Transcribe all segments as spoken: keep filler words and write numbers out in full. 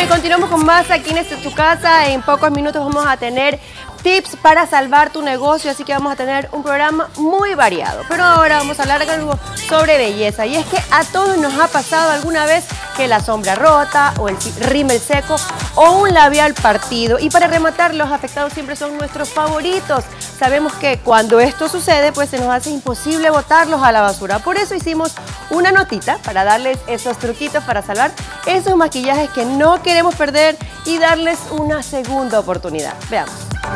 y continuamos con más aquí en este Tu Casa. En pocos minutos vamos a tener tips para salvar tu negocio, así que vamos a tener un programa muy variado. Pero ahora vamos a hablar algo sobre belleza, y es que a todos nos ha pasado alguna vez que la sombra rota o el rímel seco o un labial partido. Y para rematar, los afectados siempre son nuestros favoritos. Sabemos que cuando esto sucede, pues se nos hace imposible botarlos a la basura. Por eso hicimos una notita para darles esos truquitos para salvar esos maquillajes que no queremos perder y darles una segunda oportunidad. Veamos.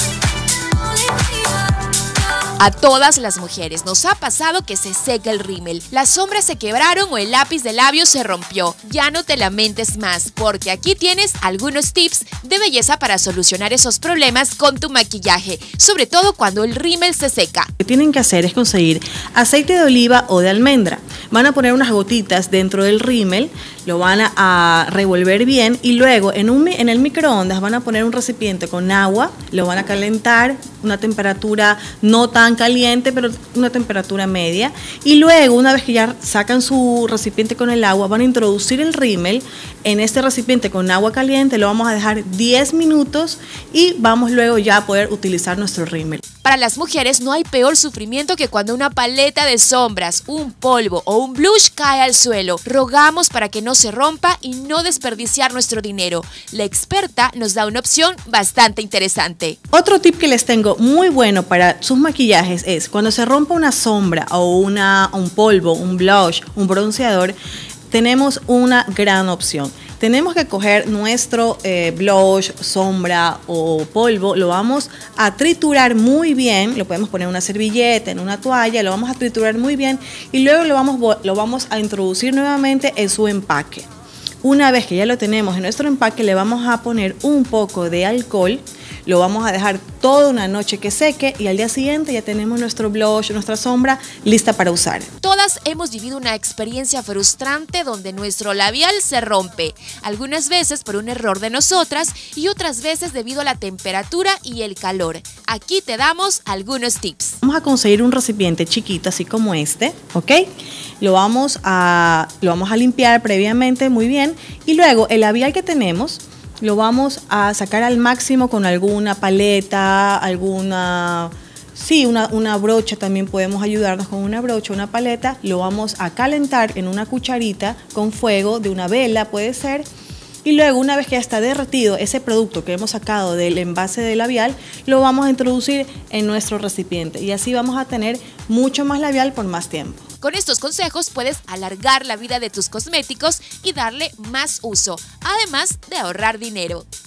A todas las mujeres nos ha pasado que se seca el rímel, las sombras se quebraron o el lápiz de labios se rompió. Ya no te lamentes más, porque aquí tienes algunos tips de belleza para solucionar esos problemas con tu maquillaje, sobre todo cuando el rímel se seca. Lo que tienen que hacer es conseguir aceite de oliva o de almendra. Van a poner unas gotitas dentro del rímel, lo van a, a revolver bien y luego en, un, en el microondas van a poner un recipiente con agua, lo van a calentar, una temperatura no tan caliente, pero una temperatura media, y luego una vez que ya sacan su recipiente con el agua, van a introducir el rímel en este recipiente con agua caliente, lo vamos a dejar diez minutos y vamos luego ya a poder utilizar nuestro rímel. Para las mujeres no hay peor sufrimiento que cuando una paleta de sombras, un polvo o un blush cae al suelo. Rogamos para que no se rompa y no desperdiciar nuestro dinero. La experta nos da una opción bastante interesante. Otro tip que les tengo muy bueno para sus maquillajes es cuando se rompa una sombra o una, un polvo, un blush, un bronceador, tenemos una gran opción. Tenemos que coger nuestro eh, blush, sombra o polvo, lo vamos a triturar muy bien, lo podemos poner en una servilleta, en una toalla, lo vamos a triturar muy bien y luego lo vamos, lo vamos a introducir nuevamente en su empaque. Una vez que ya lo tenemos en nuestro empaque, le vamos a poner un poco de alcohol, lo vamos a dejar toda una noche que seque y al día siguiente ya tenemos nuestro blush, nuestra sombra lista para usar. Todas hemos vivido una experiencia frustrante donde nuestro labial se rompe, algunas veces por un error de nosotras y otras veces debido a la temperatura y el calor. Aquí te damos algunos tips. Vamos a conseguir un recipiente chiquito así como este, ¿ok? Lo vamos a, lo vamos a limpiar previamente muy bien y luego el labial que tenemos lo vamos a sacar al máximo con alguna paleta, alguna, sí, una, una brocha, también podemos ayudarnos con una brocha, una paleta, lo vamos a calentar en una cucharita con fuego de una vela puede ser, y luego una vez que ya está derretido ese producto que hemos sacado del envase de labial, lo vamos a introducir en nuestro recipiente y así vamos a tener mucho más labial por más tiempo. Con estos consejos puedes alargar la vida de tus cosméticos y darle más uso, además de ahorrar dinero.